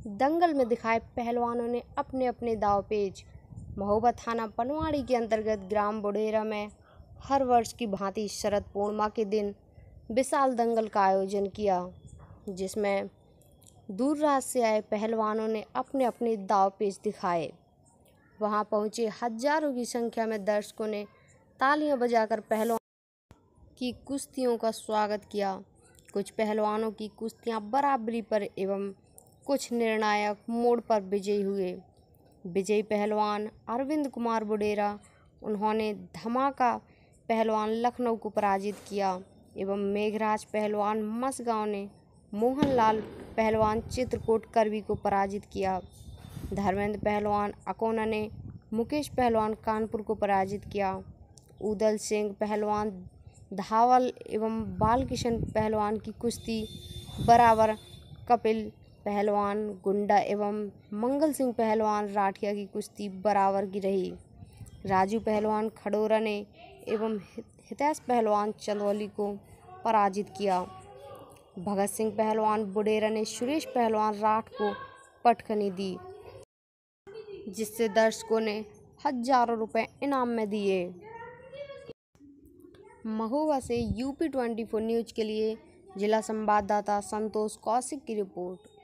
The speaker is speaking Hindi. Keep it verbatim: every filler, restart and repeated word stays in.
दंगल में दिखाए पहलवानों ने अपने अपने दांवपेच। महोबा थाना पनवाड़ी के अंतर्गत ग्राम बुढ़ेरा में हर वर्ष की भांति शरद पूर्णिमा के दिन विशाल दंगल का आयोजन किया, जिसमें दूर रात से आए पहलवानों ने अपने अपने दांवपेच दिखाए। वहां पहुंचे हजारों की संख्या में दर्शकों ने तालियां बजाकर पहलवानों की कुश्तियों का स्वागत किया। कुछ पहलवानों की कुश्तियां बराबरी पर एवं कुछ निर्णायक मोड़ पर विजयी हुए। विजयी पहलवान अरविंद कुमार बुढ़ेरा, उन्होंने धमाका पहलवान लखनऊ को पराजित किया एवं मेघराज पहलवान मसगांव ने मोहनलाल पहलवान चित्रकूट करवी को पराजित किया। धर्मेंद्र पहलवान अकोना ने मुकेश पहलवान कानपुर को पराजित किया। उदल सिंह पहलवान धावल एवं बालकिशन पहलवान की कुश्ती बराबर, कपिल पहलवान गुंडा एवं मंगल सिंह पहलवान राठिया की कुश्ती बराबर की रही। राजू पहलवान खडोरा ने एवं हितैष पहलवान चंदौली को पराजित किया। भगत सिंह पहलवान बुढ़ेरा ने सुरेश पहलवान राठ को पटखनी दी, जिससे दर्शकों ने हजारों रुपए इनाम में दिए। महोबा से यूपी ट्वेंटी फोर न्यूज के लिए जिला संवाददाता संतोष कौशिक की रिपोर्ट।